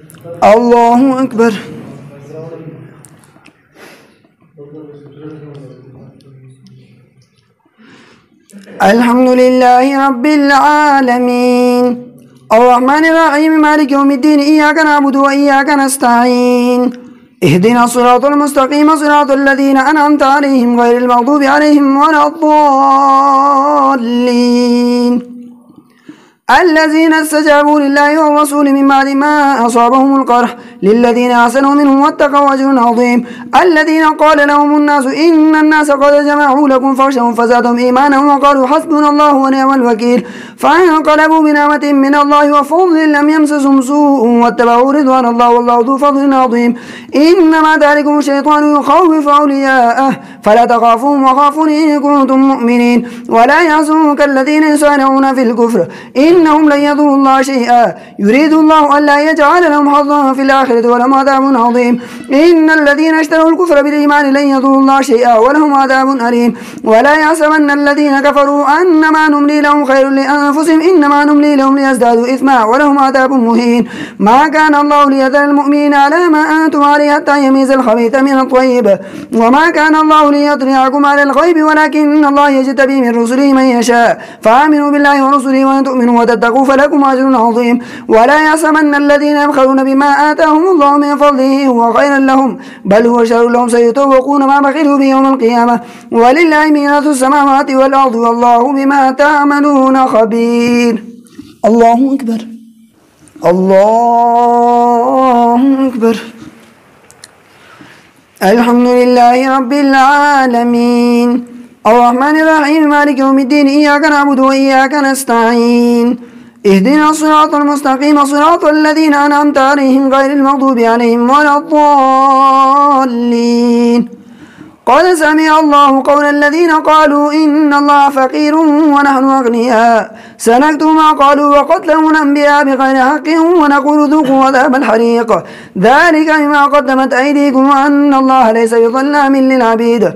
الله أكبر. الحمد لله رب العالمين الرحمن الرحيم مالك يوم الدين إياك نعبد وإياك نستعين اهدنا الصراط المستقيم صراط الذين أنعمت عليهم غير المغضوب عليهم ولا الضالين الذين استجابوا لله والرسول من بعد ما أصابهم القرح للذين أحسنوا منهم واتقوا أجر عظيم الذين قال لهم الناس إن الناس قد جمعوا لكم فاخشوهم فزادهم إيمانا وقالوا حسبنا الله ونعم الوكيل فانقلبوا بنعمة من الله وفضل لم يمسسهم سوء واتبعوا رضوان الله والله ذو فضل عظيم إنما ذلكم الشيطان يخوف أولياءه فلا تخافوهم وخافون إن كنتم مؤمنين ولا يحزنك الذين يسارعون في الكفر إنهم لن يضروا الله شيئا يريد الله ألا يجعل لهم حظا في الآخرة ولهم عذاب عظيم إن الذين اشتروا الكفر بالإيمان لن يضروا الله شيئا ولهم عذاب أليم ولا يحسبن الذين كفروا أنما نملي لهم خير لأنفسهم إنما نملي لهم ليزدادوا إثما ولهم عذاب مهين ما كان الله ليذر المؤمنين على ما أنتم عليه حتى يميز الخبيث من الطيب وما كان الله ليطلعكم على الغيب ولكن الله يجتبي من رسله من يشاء فآمنوا بالله ورسله وأن تؤمنوا وتتقوا فلكم أجر عظيم ولا يحسبن الذين يبخلون بما آتاهم الله من فضله هو خيرا لهم بل هو شر لهم سيطوقون ما بخلوا به يوم القيامة ولله ميراث السماوات والأرض والله بما تعملون خبير. الله أكبر. الله أكبر. الحمد لله رب العالمين الرحمن الرحيم مالك يوم الدين إياك نعبد وإياك نستعين اهدنا الصراط المستقيم صراط الذين أنعمت عليهم غير المغضوب عليهم ولا الضالين قد سمع الله قول الذين قالوا إن الله فقير ونحن أغنياء سنكتب ما قالوا وقتلهم الأنبياء بغير حق ونقول ذوقوا عذاب الحريق ذلك بما قدمت أيديكم وأن الله ليس بظلام للعبيد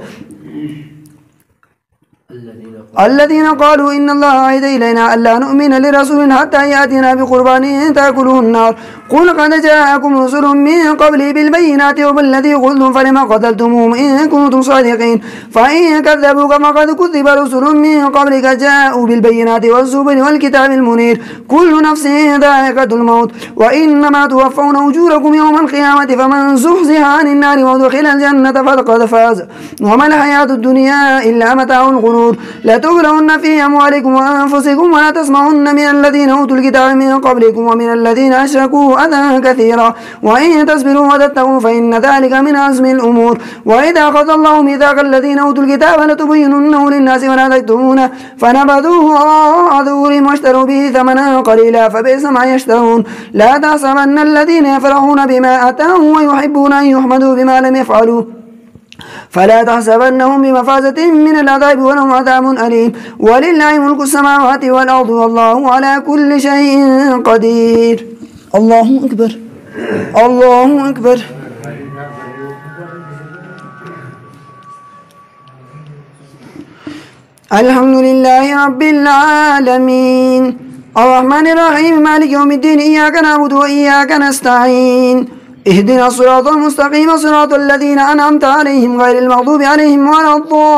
الذين قالوا إن الله عهد إلينا ألا نؤمن لرسول حتى يأتينا بقربان تأكله النار قل قد جاءكم رسل من قبلي بالبينات وبالذي قلتم فلما قتلتموهم إن كنتم صادقين فإن كذبوك فقد كذب رسل من قبلك جاءوا بالبينات والزبر والكتاب المنير كل نفس ذائقة الموت وإنما توفون أجوركم يوم القيامة فمن زحزح عن النار وادخل الجنة فقد فاز وما الحياة الدنيا إلا متاع الغرور لتبلون في أموالكم وأنفسكم ولا تسمعن من الذين أوتوا الكتاب من قبلكم ومن الذين أشركوا أذى كثيرا وإن تصبروا وتتقوا فإن ذلك من عزم الأمور وإذا أخذ الله ميثاق الذين أوتوا الكتاب لتبيننه للناس ولا تكتمونه فنبذوه وراء ظهورهم واشتروا به ثمنا قليلا فبئس ما يشترون لا تحسبن الذين يفرحون بما أتاهم ويحبون أن يحمدوا بما لم يفعلوا فلا تحسبنهم بمفازة من العذاب ولهم عذاب أليم ولله ملك السماوات والأرض والله على كل شيء قدير. الله أكبر. الله أكبر. الحمد لله رب العالمين الرحمن الرحيم مالك يوم الدين إياك نعبد وإياك نستعين اهدنا الصراط المستقيم صراط الذين أنعمت عليهم غير المغضوب عليهم ولا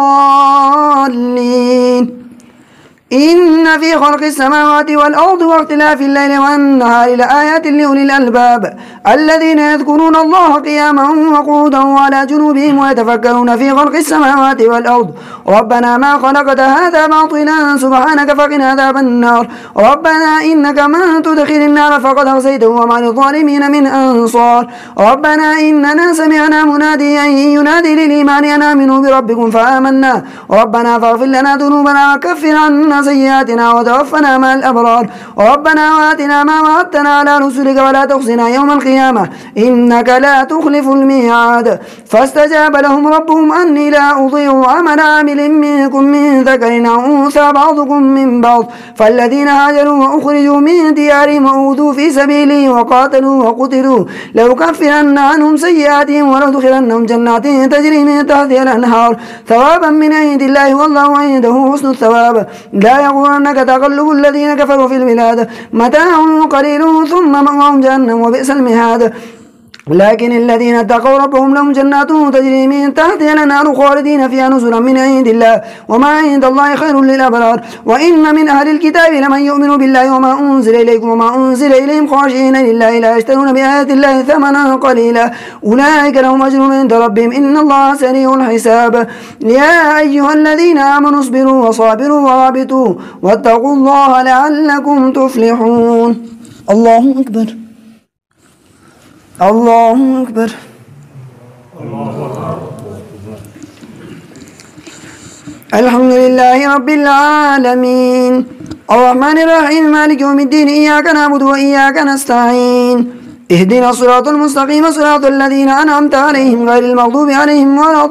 الضالين إن في خلق السماوات والأرض واختلاف الليل والنهار لآيات لأولي الألباب الذين يذكرون الله قياما وقعودا وعلى جنوبهم ويتفكرون في خلق السماوات والأرض ربنا ما خلقت هذا باطلا سبحانك فقنا عذاب النار ربنا إنك من تدخل النار فقد أخزيته وما للظالمين من أنصار ربنا إننا سمعنا مناديا ينادي للإيمان أن آمنوا بربكم فآمنا ربنا فاغفر لنا ذنوبنا وكفر عنا سيئاتنا وتوفنا مع الأبرار ربنا وآتنا ما وعدتنا على رسلك ولا تخزنا يوم القيامة إنك لا تخلف الميعاد فاستجاب لهم ربهم أني لا أضيع عمل عامل منكم من ذكر أو أنثى بعضكم من بعض فالذين هاجروا وأخرجوا من ديارهم وأوذوا في سبيلي وقاتلوا وقتلوا لأكفرن عنهم سيئاتهم ولأدخلنهم جنات تجري من تحتها الأنهار ثوابا من عند الله والله عنده حسن الثواب لا لا يغرنك تقلب الذين كفروا في البلاد متاع قليل ثم مأواهم جهنم وبئس المهاد لكن الذين اتقوا ربهم لهم جنات تجري من تحتها الأنهار خالدين فيها نزلا من عند الله وما عند الله خير للأبرار وإن من أهل الكتاب لمن يؤمن بالله وما أنزل إليكم وما أنزل إليهم خاشعين لله لا يشترون بآيات الله ثمنا قليلا أولئك لهم أجر عند ربهم إن الله سريع الحساب يا أيها الذين آمنوا اصبروا وصابروا ورابطوا واتقوا الله لعلكم تفلحون. الله أكبر الله أكبر. الحمد لله رب العالمين الرحمن الرحيم مالك يوم الدين إياك نعبد وإياك نستعين اهدنا الصراط المستقيم صراط الذين أنعمت عليهم غير المغضوب عليهم ولا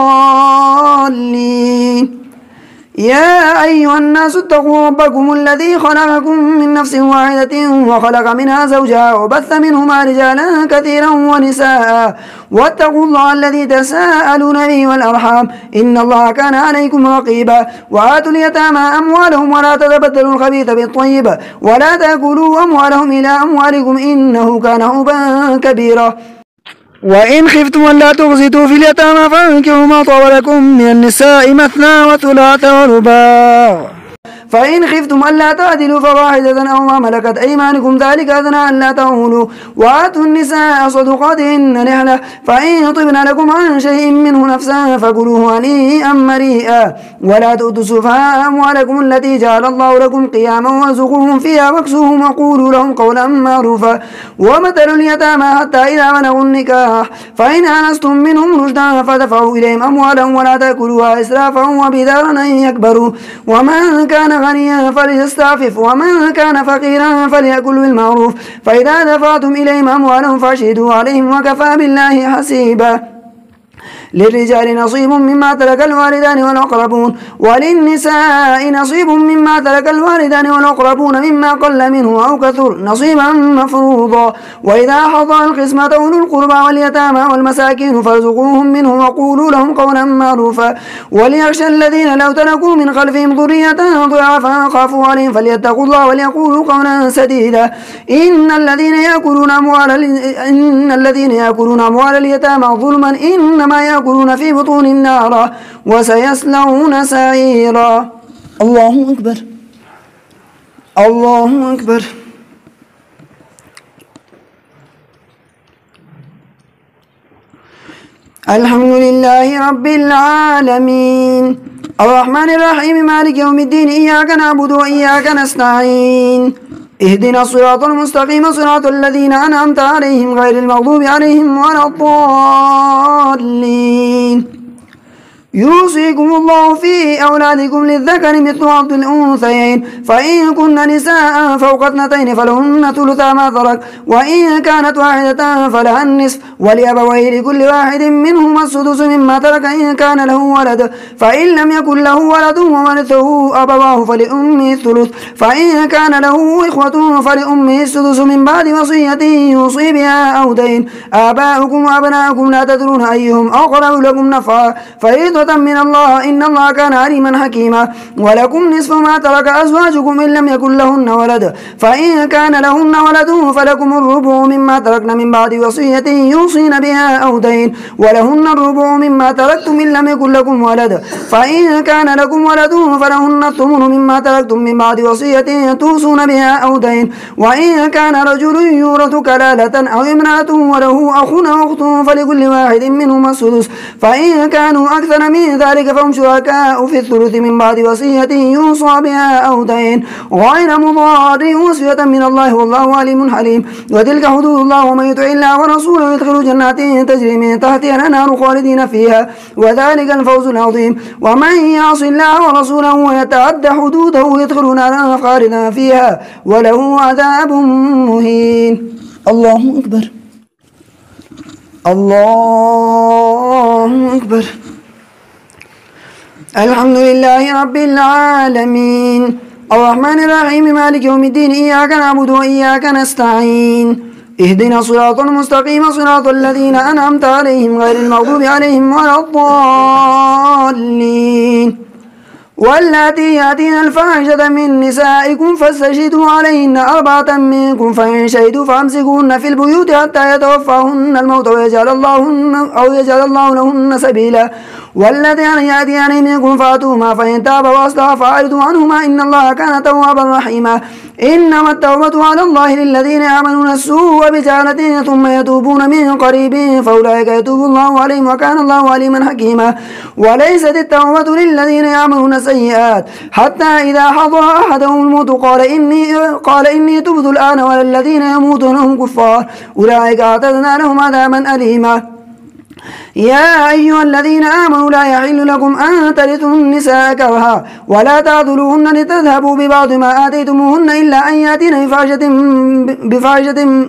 الضالين. يا أيها الناس اتقوا ربكم الذي خلقكم من نفس واحدة وخلق منها زوجها وبث منهما رجالا كثيرا ونساء واتقوا الله الذي تساءلون به والأرحام إن الله كان عليكم رقيبا وآتوا اليتامى أموالهم ولا تتبدلوا الخبيث بالطيب ولا تأكلوا أموالهم إلى أموالكم إنه كان حوبا كبيرا. وإن خفتم ألا تقسطوا في اليتامى فانكحوا ما طاب لكم من النساء مثنى وثلاث ورباع فإن خفتم ألا تعدلوا فواحدة أو ما ملكت أيمانكم ذلك أدنى ألا تعولوا وآتوا النساء صدقاتهن نحلة فإن طبن لكم عن شيء منه نفسا فكلوه هنيئا مريئا ولا تؤتوا السفهاء أموالكم التي جعل الله لكم قياما وارزقوهم فيها واكسوهم وقولوا لهم قولا معروفا ومثلوا اليتامى حتى إذا بلغوا النكاح فإن آنستم منهم رشدا فدفعوا إليهم أموالهم ولا تأكلوها إسرافا وبدارا أن يكبروا ومن كان غنيا فليستعفف ومن كان فقيرا فليأكل بالمعروف فإذا دفعتم إليهم أموالهم فاشهدوا عليهم وكفى بالله حسيبا. للرجال نصيب مما ترك الوالدان والأقربون وللنساء نصيب مما ترك الوالدان والأقربون مما قل منه أو كثر نصيبا مفروضا وإذا حضر القسمة أولو القربى واليتامى والمساكين فارزقوهم منه وقولوا لهم قولا معروفا وليخشى الذين لو تركوا من خلفهم ذرية ضعافا خافوا عليهم فليتقوا الله وليقولوا قولا سديدا إن الذين يأكلون أموال اليتامى ظلما إنما يأكلون في بطون النار وسيصلون سعيرا. الله أكبر الله أكبر. الحمد لله رب العالمين الرحمن الرحيم مالك يوم الدين إياك نعبد وإياك نستعين اهدنا الصراط المستقيم صراط الذين أنعمت عليهم غير المغضوب عليهم ولا الضالين. يوصيكم الله في أولادكم للذكر مثل حظ الأنثيين فإن كن نساء فوق اثنتين فلهن ثلثا ما ترك وإن كانت واحدة فلها النصف ولأبويه لكل واحد منهما السدس مما ترك إن كان له ولد فإن لم يكن له ولد وورثه أبواه فلأمه الثلث فإن كان له إخوة فلأمه السدس من بعد وصية يوصي بها أو دين. آباؤكم وأبناؤكم لا تدرون أيهم أقرب لكم نفعا فريضة من الله إن الله كان عليما حكيما. ولكم نصف ما ترك أزواجكم إن لم يكن لهن ولد فإن كان لهن ولد فلكم الربع مما تركن من بعد وصية يوصين بها أو دين ولهن الربع مما تركتم إن لم يكن لكم ولد فإن كان لكم ولد فلهن الثمن مما تركتم من بعد وصية توصون بها أو دين. وإن كان رجل يورث كلالة أو امرأة وله أخ أو أخت فلكل واحد منهما السدس فإن كانوا أكثر من ذلك فهم شركاء في الثلث من بعد وصية يوصى بها أو دين غير مضار وصية من الله والله عليم حليم. وتلك حدود الله ومن يطع الله ورسوله يدخل جنات تجري من تحتها الأنهار خالدين فيها وذلك الفوز العظيم. ومن يعص الله ورسوله ويتعد حدوده يدخل نارا خالدا فيها وله عذاب مهين. الله أكبر الله أكبر. الحمد لله رب العالمين الرحمن الرحيم مالك يوم الدين إياك نعبد وإياك نستعين اهدنا الصراط المستقيم صراط الذين أنعمت عليهم غير المغضوب عليهم ولا الضالين. واللاتي يأتين الفاحشة من نسائكم فاستشهدوا عليهن 4 منكم فإن شهدوا فأمسكوهن في البيوت حتى يتوفاهن الموت ويجعل الله لهن سبيلا والذين يأتيان منكم فأتوهما فإن تابا وأصلحا فأعرضوا عنهما إن الله كان توابا رحيما إنما التوبة على الله للذين يعملون السوء بجهالة ثم يتوبون من قريب فأولئك يتوب الله عليهم وكان الله عليما حكيما وليست التوبة للذين يعملون السيئات حتى إذا حضر أحدهم الموت قال إني تبت الآن وللذين يموتون هم كفار أولئك أعتدنا لهم عذابا أليما يا أيها الذين آمنوا لا يحل لكم أن ترثوا النساء كرها ولا تعذلوهن لتذهبوا ببعض ما آتيتموهن إلا أن يأتين بفاحشة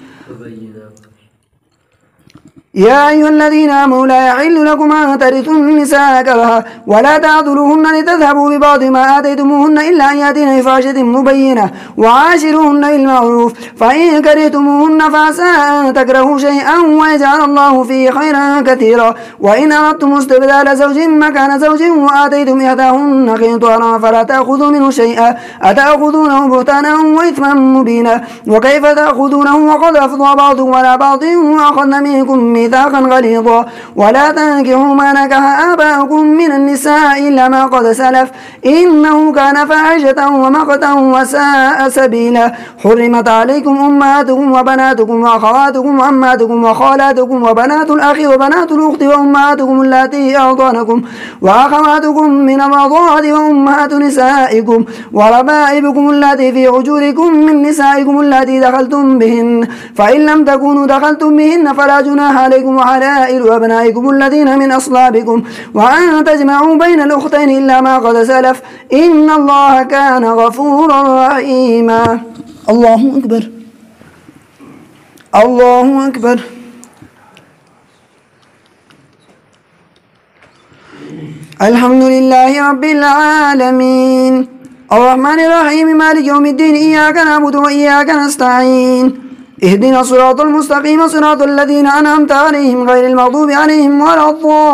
يا أيها الذين آمنوا لا يحل لكم أن ترثوا النساء كرها ولا تعذلوهن لتذهبوا ببعض ما آتيتموهن إلا أن يأتين بفاحشة مبينة وعاشروهن بالمعروف فإن كرهتموهن فعسى أن تكرهوا شيئا ويجعل الله فيه خيرا كثيرا وإن أردتم استبدال زوج مكان زوج وآتيتم إحداهن قنطارا فلا تأخذوا منه شيئا أتأخذونه بهتانا وإثما مبينا وكيف تأخذونه وقد أفضى بعضكم على بعض وأخذن منكم ميثاقا غليظا ولا تنكحوا ما نكح آباؤكم من النساء إلا ما قد سلف إنه كان فاحشة ومقتا وساء سبيلا حرمت عليكم أمهاتكم وبناتكم وأخواتكم وعماتكم وخالاتكم وبنات الأخ وبنات الأخت وأمهاتكم اللاتي أرضعنكم وأخواتكم من الرضاعة وأمهات نسائكم وربائبكم اللاتي في حجوركم من نسائكم اللاتي دخلتم بهن فإن لم تكونوا دخلتم بهن فلا جناح عليكم وحلائل أبنائكم الذين من أصلابكم وأن تجمعوا بين الأختين إلا ما قد سلف إن الله كان غفورا رحيما الله أكبر الله أكبر الحمد لله رب العالمين الرحمن الرحيم مالك يوم الدين إياك نعبد وإياك نستعين اهدنا الصراط المستقيم صراط الذين أنعمت عليهم غير المغضوب عليهم ولا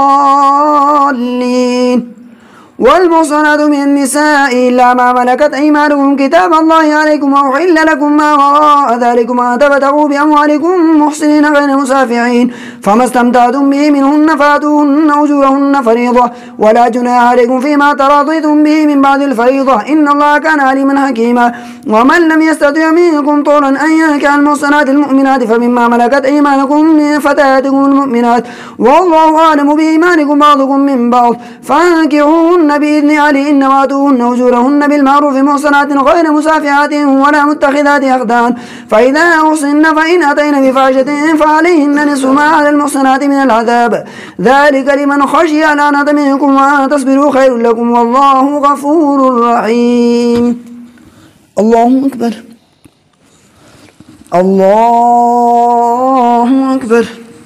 الضالين والمحصنات من النساء إلا ما ملكت أيمانكم كتاب الله عليكم وأحل لكم ما وراء ذلكم أن تبتغوا بأموالكم محسنين غير مسافحين فما استمتعتم به منهن فآتوهن أجورهن فريضة ولا جناح عليكم فيما تراضيتم به من بعد الفريضة إن الله كان عليما حكيما ومن لم يستطع منكم طولا أن ينكح المحصنات المؤمنات فمما ملكت أيمانكم من فتياتكم المؤمنات والله أعلم بإيمانكم بعضكم من بعض فانكحوهن بإذن عليهن وآتوهن أجورهن بالمعروف محصنات غير مسافحات ولا متخذات أخدان فإذا أحصن فإن أتين بفاحشة فعليهن نصف ما على المحصنات من العذاب ذلك لمن خشي العنة منكم وأن تصبروا خير لكم والله غفور رحيم الله أكبر الله أكبر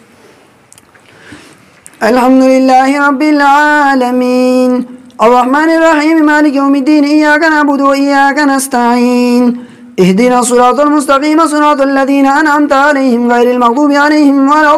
الحمد لله رب العالمين الرحمن الرحيم مالك يوم الدين إياك نعبد وإياك نستعين اهدنا الصراط المستقيم صراط الذين أنعمت عليهم غير المغضوب عليهم ولا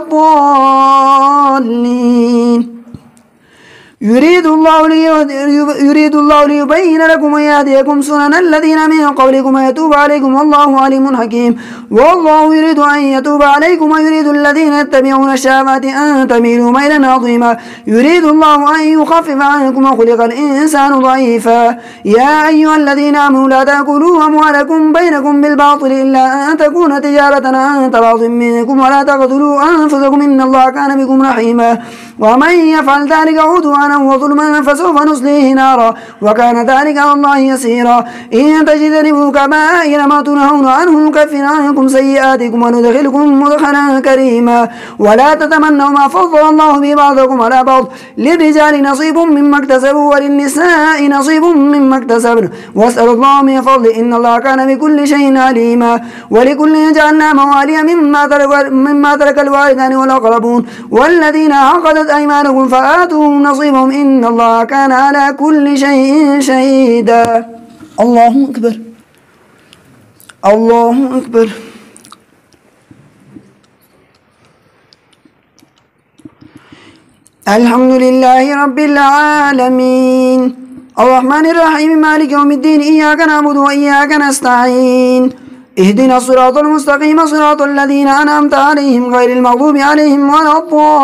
الضالين يريد الله ليبين لكم ويهديكم سنن الذين من قبلكم ويتوب عليكم والله عليم حكيم والله يريد أن يتوب عليكم ويريد الذين يتبعون الشهوات أن تميلوا ميلا عظيما يريد الله أن يخفف عنكم وخلق الإنسان ضعيفا يا أيها الذين آمنوا لا تأكلوا أموالكم بينكم بالباطل إلا أن تكون تجارة عن تراض منكم ولا تقتلوا أنفسكم إن الله كان بكم رحيما ومن يفعل ذلك عدوانا وظلما فسوف نصليه نارا وكان ذلك على الله يسيرا إن تجتنبوا كبائر ما تنهون عنه نكفر عنكم سيئاتكم وندخلكم مدخلا كريما ولا تتمنوا ما فضل الله به بعضكم على بعض للرجال نصيب مما اكتسبوا وللنساء نصيب مما اكتسبن واسألوا الله من فضله إن الله كان بكل شيء عليما ولكل جعلنا مواليا مما ترك الوالدان والأقربون والذين عقدت أيمانكم فآتوهم نصيبهم إن الله كان على كل شيء شهيدا الله أكبر الله أكبر الحمد لله رب العالمين الرحمن الرحيم مالك يوم الدين إياك نعبد وإياك نستعين اهدنا الصراط المستقيم صراط الذين أنعمت عليهم غير المغضوب عليهم ولا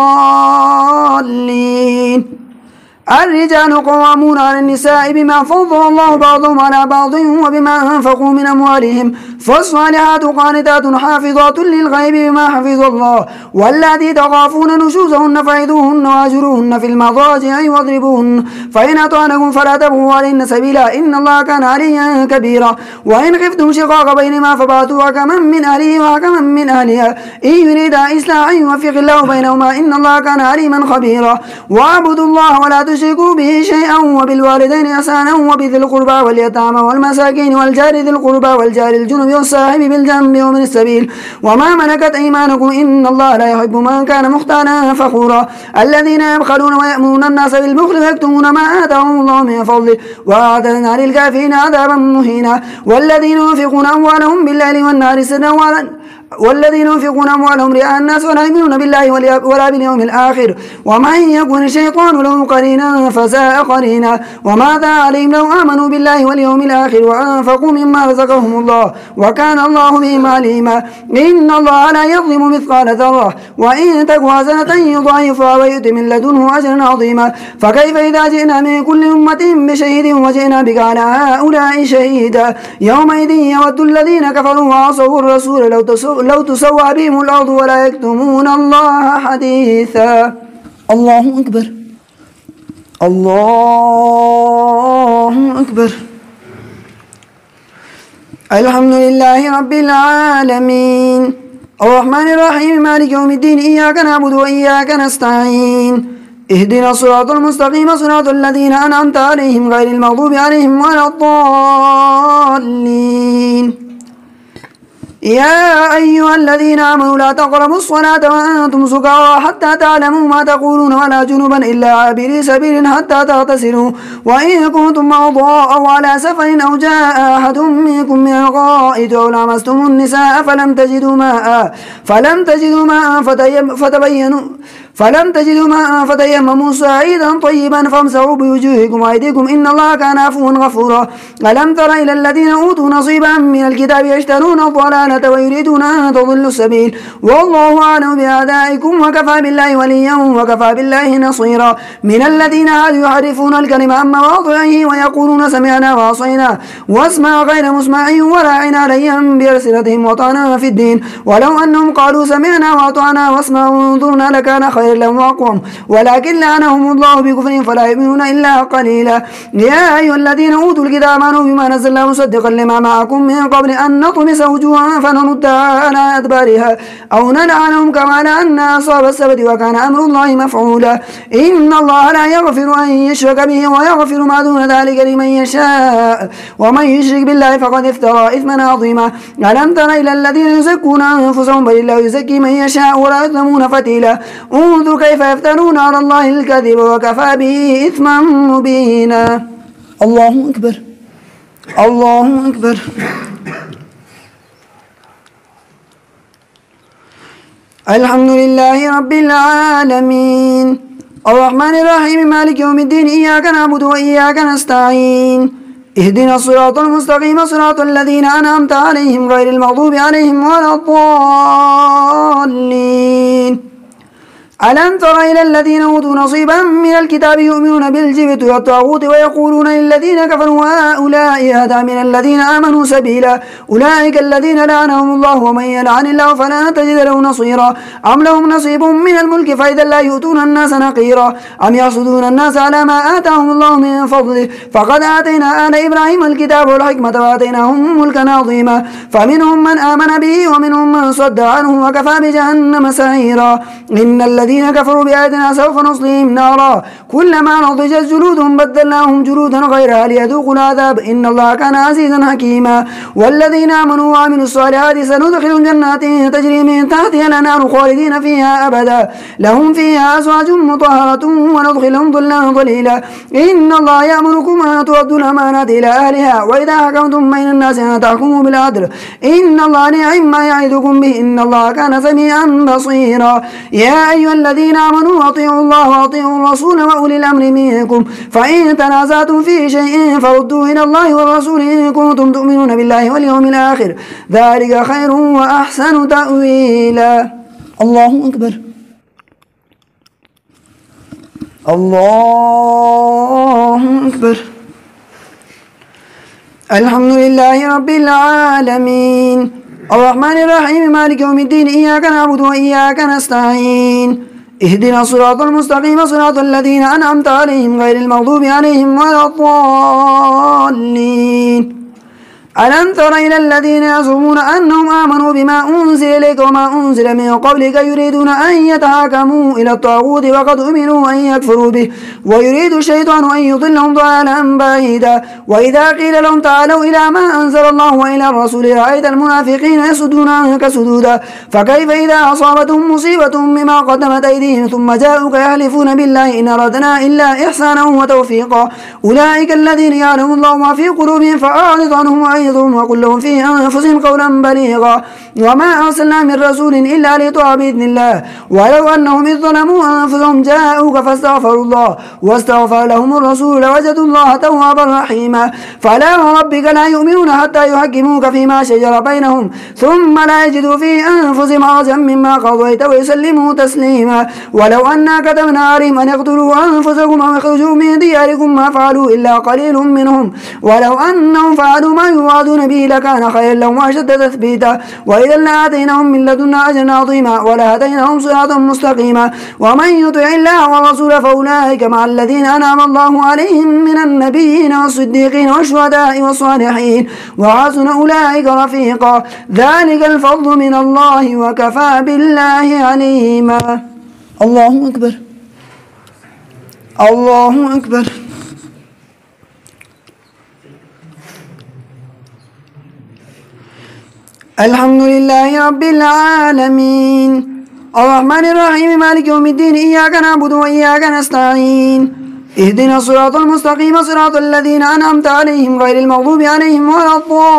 الضالين الرجال قوامون على النساء بما فضل الله بعضهم على بعض وبما أنفقوا من أموالهم فالصالحات قانتات حافظات للغيب بما حفظ الله واللاتي تخافون نشوزهن فعظوهن واهجروهن في المضاجع واضربوهن فإن أطعنكم فلا تبغوا عليهن سبيلا إن الله كان عليا كبيرا وإن خفتم شقاق بينهما فبعثوا حكما من أهله وحكما من أهلها إن يريدا إصلاحا يوفق الله بينهما إن الله كان عليما خبيرا واعبدوا الله ولا تشركوا به شيئا وبالوالدين إحسانا وبذي القربى واليتامى والمساكين والجار ذي القربى والجار الجنب والصاحب بالجنب ومن السبيل وما ملكت أيمانكم إن الله لا يحب من كان مختالا فخورا الذين يبخلون ويأمرون الناس بالبخل ويكتمون ما آتاهم الله من فضله وأعتدنا للكافرين عذابا مهينا والذين ينفقون أموالهم بالليل والنهار سرا والذين ينفقون أموالهم رئاء الناس ولا يؤمنون بالله ولا باليوم الآخر ومن يكن الشيطان له قرينا فساء قرينا وماذا عليهم لو آمنوا بالله واليوم الآخر وأنفقوا مما رزقهم الله وكان الله بهم عليما إن الله لا يظلم مثقال ذرة وإن تك حسنة يضاعفها ويؤت من لدنه أجرا عظيما فكيف إذا جئنا من كل أمة بشهيد وجئنا بك على هؤلاء شهيدا يومئذ يود الذين كفروا وعصوا الرسول لو تسوى بهم الأرض ولا يكتمون الله حديثا الله أكبر الله أكبر الحمد لله رب العالمين الرحمن الرحيم مالك يوم الدين إياك نعبد وإياك نستعين اهدنا الصراط المستقيم صراط الذين أنعمت عليهم غير المغضوب عليهم ولا الضالين يا أيها الذين آمنوا لا تقربوا الصلاة وأنتم سكارى حتى تعلموا ما تقولون ولا جنبا إلا عابري سبيل حتى تغتسلوا وإن كنتم مرضى أو على سفر أو جاء أحد منكم من الغائط أو لامستم النساء فلم تجدوا ماء فتيمموا صعيدا طيبا فامسحوا بوجوهكم وأيديكم إن الله كان عفوا غفورا ألم تر إلى الذين أوتوا نصيبا من الكتاب يشترون الضلالة ويريدون أن تضلوا السبيل والله أعلم بأعدائكم وكفى بالله وليا وكفى بالله نصيرا من الذين هادوا يحرفون الكلم عن مواضعه ويقولون سمعنا وعصينا واسمع غير مسمع وراعنا عليا بألسنتهم وطعنا في الدين ولو أنهم قالوا سمعنا وأطعنا واسمعوا وانظرنا لكان خير لهم وأقوم ولكن لعنهم الله بكفرهم فلا يؤمنون إلا قليلا يا أيها الذين أوتوا الكتاب آمنوا بما نزلنا مصدقا لما معكم من قبل أن نطمس وجوها فنردها على أدبارها أو نلعنهم كما لعنا أصحاب السبت وكان أمر الله مفعولا إن الله لا يغفر أن يشرك به ويغفر ما دون ذلك لمن يشاء ومن يشرك بالله فقد افترى إثما عظيما ألم تر إلى الذين يزكون أنفسهم بل الله يزكي من يشاء ولا يظلمون فتيلا انظر كيف يفترون على الله الكذب وكفى به إثما مبينا الله أكبر الله أكبر الحمد لله رب العالمين الرحمن الرحيم مالك يوم الدين إياك نعبد وإياك نستعين اهدنا الصراط المستقيم صراط الذين أنعمت عليهم غير المغضوب عليهم ولا الضالين ألم تر إلى الذين أوتوا نصيبا من الكتاب يؤمنون بالجبت والطاغوت ويقولون للذين كفروا هؤلاء أهدى من الذين آمنوا سبيلا أولئك الذين لعنهم الله ومن يلعن الله فلا تجد له نصيرا أم لهم نصيب من الملك فإذا لا يؤتون الناس نقيرا أم يحسدون الناس على ما آتاهم الله من فضله فقد آتينا آل إبراهيم الكتاب والحكمة وآتيناهم ملكا عظيما فمنهم من آمن به ومنهم من صد عنه وكفى بجهنم سعيرا إن الذين كفروا بآياتنا سوف نصليهم نارا كلما نضجت جلودهم بدلناهم جلودا غيرها ليذوقوا العذاب إن الله كان عزيزا حكيما والذين آمنوا وعملوا الصالحات سندخلهم جنات تجري من تحتها الأنهار خالدين فيها أبدا لهم فيها أزواج مطهرة وندخلهم ظلا ظليلا إن الله يأمركم أن تؤدوا الأمانات إلى أهلها وإذا حكمتم بين الناس أن تحكموا بالعدل إن الله نعم ما يعظكم به إن الله كان سميعا بصيرا يا أيها الذين آمنوا أطيعوا الله وأطيعوا الرسول وأولي الأمر منكم فإن تنازعتم في شيء فردوه إلى الله والرسول إن كنتم تؤمنون بالله واليوم الآخر ذلك خير وأحسن تأويلا. الله أكبر. الله أكبر. الحمد لله رب العالمين الرحمن الرحيم مالك يوم الدين إياك نعبد وإياك نستعين اهدنا الصراط المستقيم صراط الذين أنعمت عليهم غير المغضوب عليهم ولا الضالين. ألم تر إلى الذين يزعمون أنهم آمنوا بما أنزل إليك وما أنزل من قبلك يريدون أن يتحاكموا إلى الطاغوت وقد أمروا أن يكفروا به ويريد الشيطان أن يضلهم ضلالا بعيدا. وإذا قيل لهم تعالوا إلى ما أنزل الله وإلى الرسول رأيت المنافقين يصدون عنك صدودا فكيف إذا أصابتهم مصيبة بما قدمت أيديهم ثم جاءوك يحلفون بالله إن أردنا إلا إحسانا وتوفيقا أولئك الذين يعلم الله ما في قلوبهم فأعرض عنهم وقل لهم في أنفسهم قولا بليغا وما أرسلنا من رسول إلا ليطاع بإذن الله ولو أنهم إذ ظلموا أنفسهم جاءوك فاستغفروا الله واستغفر لهم الرسول لوجدوا الله توابا رحيما. فلا وربك لا يؤمنون حتى يحكموك فيما شجر بينهم ثم لا يجدوا في أنفسهم حرجا مما قضيت ويسلموا تسليما. ولو أنا كتبنا عليهم أن يقتلوا أنفسكم أو يخرجوا من دياركم ما فعلوا إلا قليل منهم ولو أنهم فعلوا ما يوعدون به لكان خيرا لهم وأشد تثبيتا وإذا لآتيناهم من لدنا أجرا عظيما ولهديناهم صراطا مستقيما. ومن يطع الله والرسول فأولئك مع الذين أنعم الله عليهم من النبيين والصديقين والشهداء والصالحين وحسن أولئك رفيقا ذلك الفضل من الله وكفى بالله عليما. الله أكبر. الله أكبر. الحمد لله رب العالمين الرحمن الرحيم مالك يوم الدين إياك نعبد وإياك نستعين اهدنا الصراط المستقيم صراط الذين أنعمت عليهم غير المغضوب عليهم ولا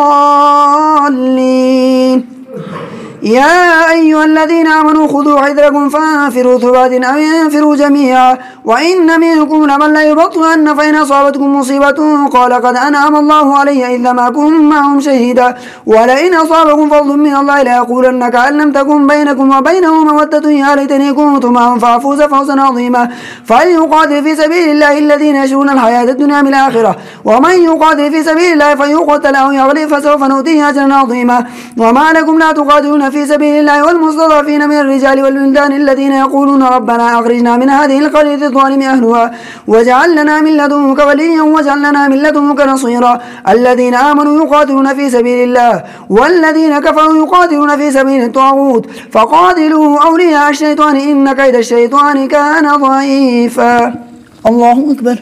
الضالين. يا أيها الذين آمنوا خذوا حذركم فانفروا ثبات أو ينفروا جميعا وإن منكم لمن ليبطئن فإن أصابتكم مصيبة قال قد أنعم الله علي إذ لم أكن معهم شهيدا ولئن أصابكم فضل من الله ليقولن كأن لم تكن بينكم وبينه مودة يا ليتني كنت معهم فأفوز فوزا عظيما. فليقاتل في سبيل الله الذين يشرون الحياة الدنيا بالآخرة ومن يقاتل في سبيل الله فيقتل أو يغلب فسوف نؤتيه أجرا عظيما. وما لكم لا تقاتلون في سبيل الله والمستضعفين من الرجال والولدان الذين يقولون ربنا أخرجنا من هذه القرية الظالم أهلها واجعل لنا من لدنك وليا واجعل لنا من لدنك نصيرا. الذين آمنوا يقاتلون في سبيل الله والذين كفروا يقاتلون في سبيل الطاغوت فقاتلوا أولياء الشيطان إن كيد الشيطان كان ضعيفا. الله أكبر.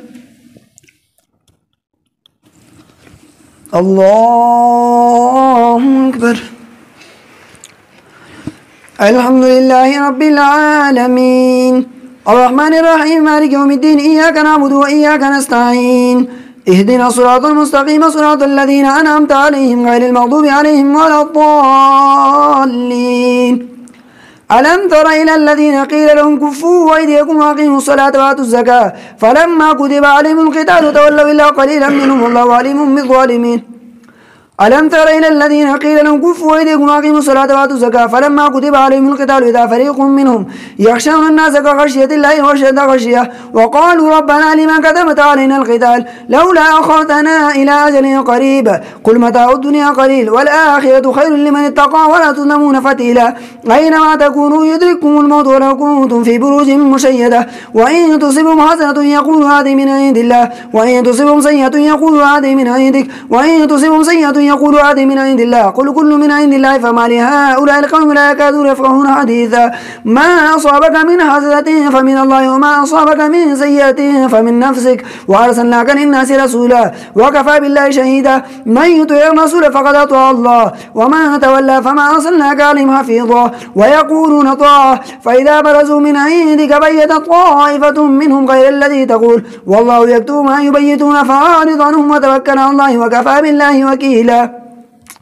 الله أكبر. الحمد لله رب العالمين الرحمن الرحيم مالك يوم الدين إياك نعبد وإياك نستعين اهدنا الصراط المستقيم صراط الذين أنعمت عليهم غير المغضوب عليهم ولا الضالين. ألم تر إلى الذين قيل لهم كفوا أيديكم وأقيموا الصلاة وآتوا الزكاة فلما كتب عليهم القتال تولوا إلا قليلا منهم والله عليم بالظالمين. ألم تر إلى الذين قيل لهم كفوا أيديكم وأقيموا الصلاة وآتوا الزكاة فلما كتب عليهم القتال إذا فريق منهم يخشون الناس كخشية الله وأشد خشية وقالوا ربنا لما كتبت علينا القتال لولا أخرتنا إلى أجل قريب قل متاع الدنيا قليل والآخرة خير لمن اتقى ولا تظلمون فتيلا. أينما تكونوا يدرككم الموت ولو كنتم في بروج مشيدة وإن تصبهم حسنة يقول هذه من عند الله وإن تصبهم سيئة يقول هذه من عندك وإن تصبهم سيئة يقول هذه من عند الله قل كل من عند الله فما لهؤلاء القوم لا يكادون يفقهون حديثا. ما أصابك من حسنة فمن الله وما أصابك من سيئة فمن نفسك وأرسلناك للناس رسولا وكفى بالله شهيدا. من يطع الرسول فقد أطاع الله ومن تولى فما أرسلناك عليهم حفيظا. ويقولون طاعة فإذا برزوا من عندك بيت طائفة منهم غير الذي تقول والله يكتب ما يبيتون فأعرض عنهم وتوكل على الله وكفى بالله وكيلا.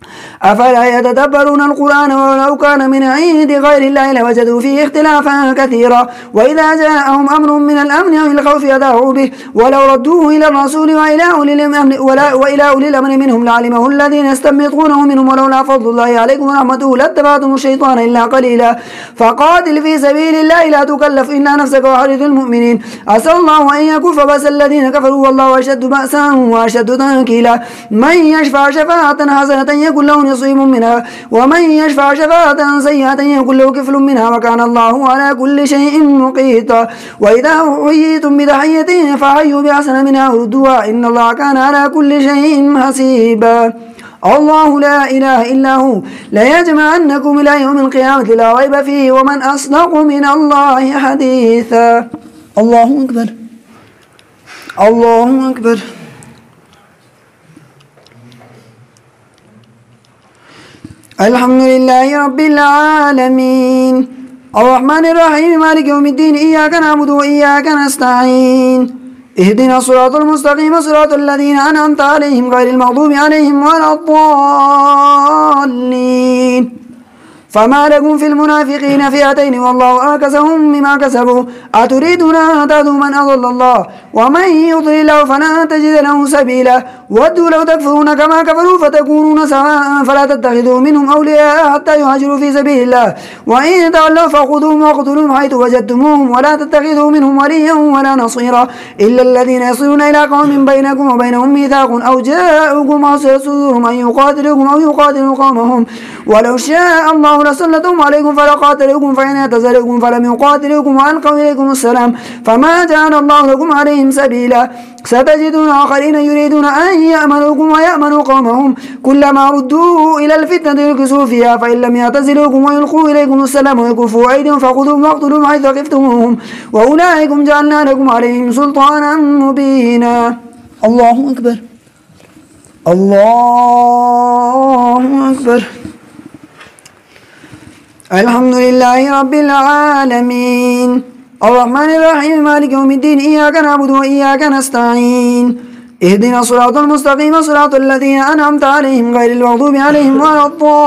أفلا يتدبرون القرآن ولو كان من عند غير الله لوجدوا فيه اختلافا كثيرا وإذا جاءهم أمر من الأمن أو الخوف أذاعوا به ولو ردوه إلى الرسول وإلى أولي الأمر منهم لعلمه الذين يستنبطونه منهم ولولا فضل الله عليكم ورحمته لاتبعتم الشيطان إلا قليلا فقاتل في سبيل الله لا تكلف إلا نفسك وحرث المؤمنين عسى الله أن يكف بأس الذين كفروا والله أشد بأسا وأشد تنكيلا من يشفع شفاعة حسنة يكن له نصيب منها ومن يشفع شفاعة سيئة يكن له كفل منها وكان الله على كل شيء مقيتا وإذا حييتم بتحية فحيوا بأحسن منها ردوها إن الله كان على كل شيء حسيبا الله لا إله إلا هو ليجمعنكم إلى يوم القيامة لا ريب فيه ومن أصدق من الله حديثا الله أكبر الله أكبر الحمد لله رب العالمين الرحمن الرحيم مالك يوم الدين إياك نعبد وإياك نستعين اهدنا الصراط المستقيم صراط الذين أنعمت عليهم غير المغضوب عليهم ولا الضالين فما لكم في المنافقين فئتين والله أركسهم بما كسبوا أتريدون أن تهدوا من أضل الله ومن يضلل الله فلن تجد له سبيلا ودوا لو تكفرون كما كفروا فتكونون سواء فلا تتخذوا منهم أولياء حتى يهاجروا في سبيل الله وإن تولوا فخذوهم واقتلوهم حيث وجدتموهم ولا تتخذوا منهم وليا ولا نصيرا إلا الذين يصلون إلى قوم بينكم وبينهم ميثاق أو جاءوكم عسى صدورهم أن يقاتلوكم أو يقاتلوا قومهم ولو شاء الله لسلطهم عليكم فلقاتلوكم فإن اعتزلوكم فلم يقاتلوكم وألقوا إليكم السلام فما جعل الله لكم عليهم سبيلا ستجدون آخرين يريدون أن يأمنوكم ويأمنوا قومهم كلما ردوا إلى الفتنة يركسوا فيها فإن لم يعتزلوكم ويلقوا إليكم السلام ويكفوا أيديهم فخذوهم واقتلوهم حيث ثقفتموهم وأولئكم جعلنا لكم عليهم سلطانا مبينا الله أكبر الله أكبر الحمد لله رب العالمين الرحمن الرحيم مالك يوم الدين إياك نعبد وإياك نستعين اهدنا الصراط المستقيم صراط الذين أنعمت عليهم غير المغضوب عليهم ولا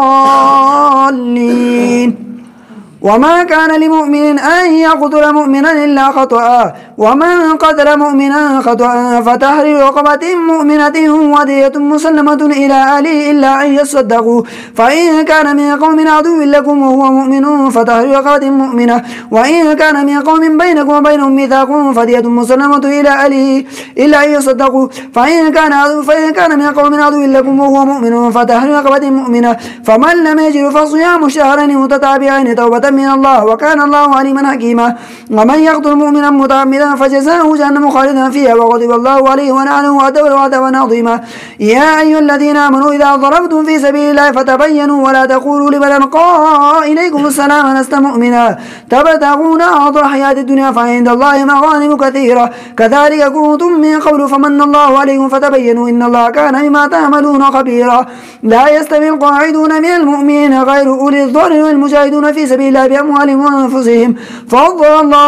الضالين وما كان لمؤمن أن يقتل مؤمنا إلا خطأ ومن قتل مؤمنا خطأ فتحرير رقبة مؤمنة ودية مسلمة إلى أهله إلا أن يصدقوا فإن كان من قوم عدو لكم وهو مؤمن فتحرير رقبة مؤمنة وإن كان من قوم بينكم وبينهم ميثاق فدية مسلمة إلى أهله إلا أن يصدقوا فإن كان من قوم عدو لكم وهو مؤمن فتحرير رقبة مؤمنة فمن لم يجد فصيام شهرين متتابعين توبة من الله وكان الله عليما حكيما ومن يقتل مؤمنا متعمدا فجزاؤه جهنم خالدا فيها وغضب الله عليه ولعنه وأعد له عذابا عظيما يا أيها الذين آمنوا إذا ضربتم في سبيل الله فتبينوا ولا تقولوا لمن ألقى إليكم السلام لست مؤمنا تبتغون عرض الحياة الدنيا فعند الله مغانم كثيرة كذلك كنتم من قبل فمن الله عليكم فتبينوا إن الله كان بما تعملون خبيرا لا يستوي القاعدون من المؤمنين غير أولي الضرر والمجاهدون في سبيل الله بأموالهم وأنفسهم فضل الله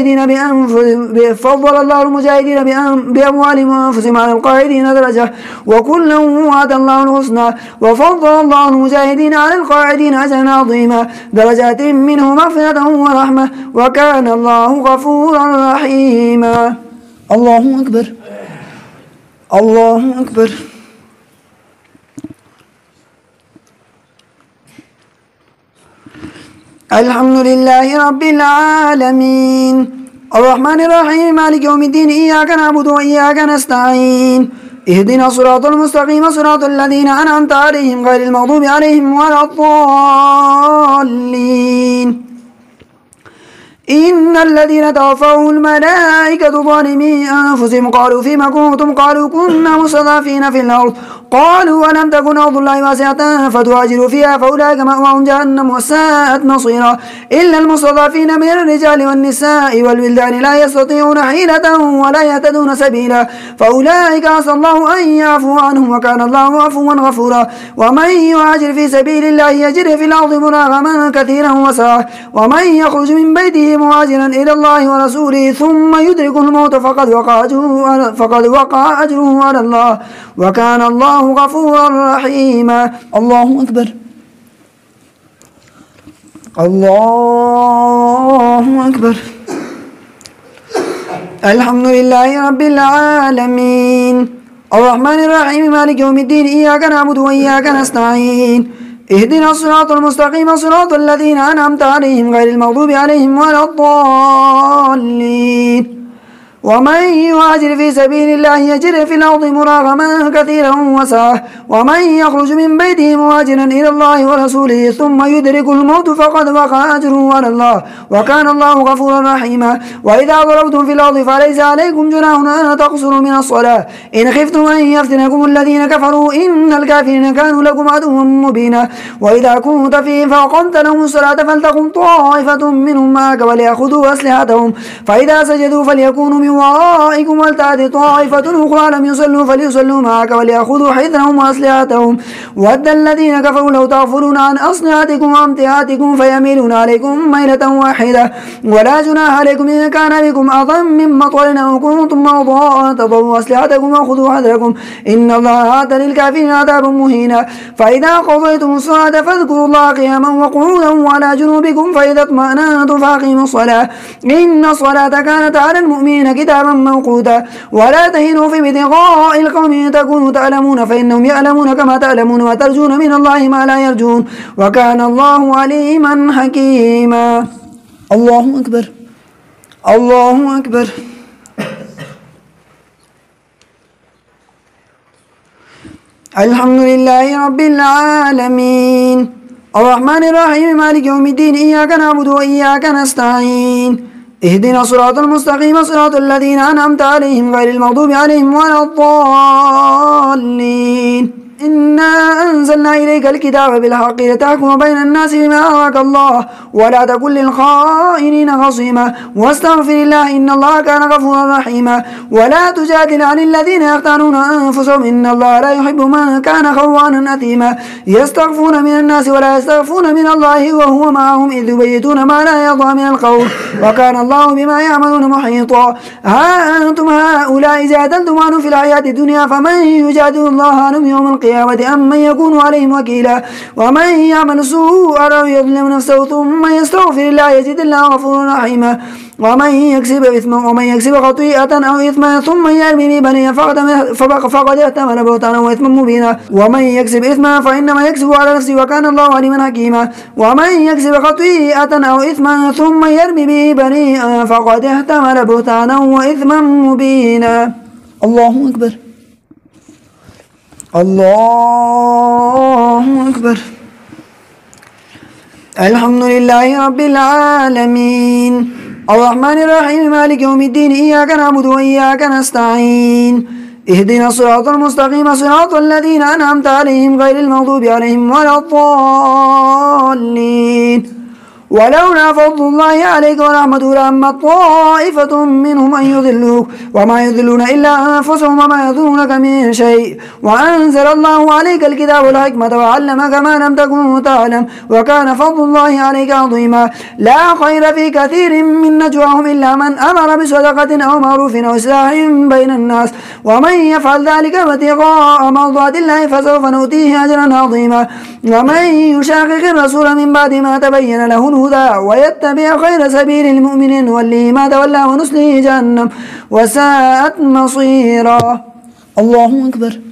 المجاهدين بأموالهم وأنفسهم على القاعدين درجة وكلا وعد الله الحسنى وفضل الله المجاهدين على القاعدين أجرا عظيما درجات منه مغفرة ورحمة وكان الله غفورا رحيما الله أكبر الله أكبر الحمد لله رب العالمين الرحمن الرحيم مالك يوم الدين إياك نعبد وإياك نستعين اهدنا الصراط المستقيم صراط الذين أنعمت عليهم غير المغضوب عليهم ولا الضالين إن الذين توفوا الملائكة ظالمي أنفسهم قالوا فيما كنتم قالوا كنا مستضعفين في الأرض قالوا ولم تكن أرض الله واسعة فتهاجروا فيها فأولئك مأواهم جهنم وساءت مصيرا إلا المستضعفين من الرجال والنساء والولدان لا يستطيعون حيلة ولا يهتدون سبيلا فأولئك عسى الله أن يعفو عنهم وكان الله عفوا غفورا ومن يهاجر في سبيل الله يجد في الأرض مراغما كثيرا وسعة ومن يخرج من بيته مهاجرا إلى الله ورسوله ثم يدركه الموت فقد وقع أجره على الله وكان الله الله غفورا رحيما. الله أكبر. الله أكبر. الحمد لله رب العالمين الرحمن الرحيم مالك يوم الدين إياك نعبد وإياك نستعين اهدنا الصراط المستقيم صراط الذين أنعمت عليهم غير المغضوب عليهم ولا الضالين. ومن يهاجر في سبيل الله يجد في الأرض مراغما كثيرا وسعة ومن يخرج من بيته مهاجرا إلى الله ورسوله ثم يدرك الموت فقد وقع أجره على الله وكان الله غفورا رحيما. وإذا ضربتم في الأرض فليس عليكم جناح أن تقصروا من الصلاة إن خفتم أن يفتنكم الذين كفروا إن الكافرين كانوا لكم عدوا مبينا. وإذا كنت فيهم فأقمت لهم الصلاة فلتقم طائفة منهم معك وليأخذوا أسلحتهم فإذا سجدوا فليكونوا من ورائكم ولتأتي طائفة أخرى لم يصلوا فليصلوا معك وليأخذوا حذرهم وأسلحتهم ود الذين كفروا لو تغفلون عن أسلحتكم وأمتعتكم فيميلون عليكم ميلة واحدة ولا جناح عليكم إن كان بكم أذى من مطر أو كنتم مرضى أن تضعوا أسلحتكم وخذوا حذركم إن الله أعد للكافرين عذابا مهينا. فإذا قضيتم الصلاة فاذكروا الله قياما وقعودا وعلى جنوبكم فإذا اطمأننتم فأقيموا الصلاة إن الصلاة كانت على المؤمنين كتابا موقوتا. ولا تهنوا في ابتغاء القوم إن تكونوا تعلمون فإنهم يعلمون كما تعلمون وترجون من الله ما لا يرجون وكان الله عليما حكيما. الله أكبر. الله أكبر. الحمد لله رب العالمين الرحمن الرحيم مالك يوم الدين إياك نعبد وإياك نستعين اهدنا الصراط المستقيم صراط الذين أنعمت عليهم غير المغضوب عليهم ولا الضالين. إنا أنزلنا إليك الكتاب بالحق لتحكم بين الناس بما أراك الله ولا تكن للخائنين خصيما واستغفر الله إن الله كان غفورا رحيما. ولا تجادل عن الذين يختانون أنفسهم إن الله لا يحب من كان خوانا أثيما يستغفون من الناس ولا يستغفون من الله وهو معهم إذ يبيتون ما لا يرضى من القول وكان الله بما يعملون محيطا. ها أنتم هؤلاء جادلتم عنهم في الحياة الدنيا فمن يجادل الله عنهم يوم القيامة أم من يكون عليهم وكيلا. ومن يعمل سوءا أو يظلم نفسه ثم يستغفر الله يجد الله غفورا رحيما. ومن يكسب خطيئة أو إثما ثم يرمي به فقد احتمل بهتانا وإثما مبينا. ومن يكسب إثما فإنما يكسب على نفسه وكان الله عليما حكيما. ومن يكسب خطيئة أو إثما ثم يرمي به بريئا فقد احتمل بهتانا وإثما مبينا. الله أكبر. الله أكبر. الحمد لله رب العالمين الرحمن الرحيم مالك يوم الدين إياك نعبد وإياك نستعين اهدنا الصراط المستقيم صراط الذين أنعمت عليهم غير المغضوب عليهم ولا الضالين. ولولا فضل الله عليك ورحمته لهمت طائفة منهم أن يضلوك وما يضلون إلا أنفسهم وما يضرونك من شيء وأنزل الله عليك الكتاب والحكمة وعلمك ما لم تكن تعلم وكان فضل الله عليك عظيما. لا خير في كثير من نجواهم إلا من أمر بصدقة أو معروف أو إصلاح بين الناس ومن يفعل ذلك ابتغاء مرضات الله فسوف نؤتيه أجرا عظيما. ومن يشاقق الرسول من بعد ما تبين له الهدى ويتبع غير سبيل المؤمنين نوليه ما تولى ونصليه جهنم وساءت مصيرا. الله أكبر.